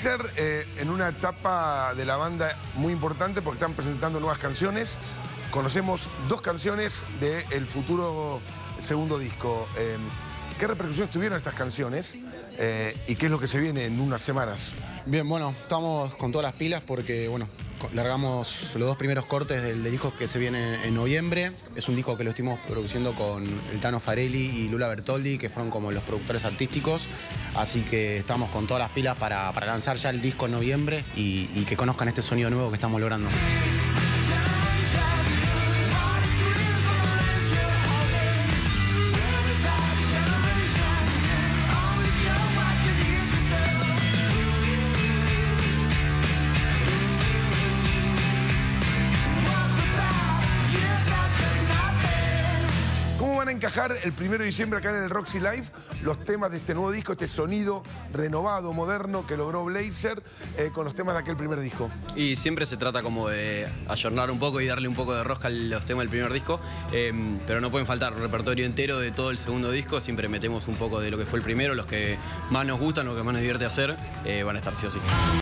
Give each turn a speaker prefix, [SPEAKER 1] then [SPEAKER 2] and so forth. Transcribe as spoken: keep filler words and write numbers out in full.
[SPEAKER 1] Blazer eh, en una etapa de la banda muy importante porque están presentando nuevas canciones. Conocemos dos canciones del futuro segundo disco. Eh, ¿Qué repercusiones tuvieron estas canciones eh, y qué es lo que se viene en unas semanas?
[SPEAKER 2] Bien, bueno, estamos con todas las pilas porque, bueno, largamos los dos primeros cortes del, del disco que se viene en noviembre. Es un disco que lo estuvimos produciendo con el Tano Farelli y Lula Bertoldi, que fueron como los productores artísticos. Así que estamos con todas las pilas para, para lanzar ya el disco en noviembre y, y que conozcan este sonido nuevo que estamos logrando.
[SPEAKER 1] ¿Cómo van a encajar el primero de diciembre acá en el Roxy Live los temas de este nuevo disco, este sonido renovado, moderno que logró Blazer eh, con los temas de aquel primer disco?
[SPEAKER 3] Y siempre se trata como de ayornar un poco y darle un poco de rosca a los temas del primer disco, eh, pero no pueden faltar un repertorio entero de todo el segundo disco. Siempre metemos un poco de lo que fue el primero, los que más nos gustan, lo que más nos divierte hacer, eh, van a estar sí o sí.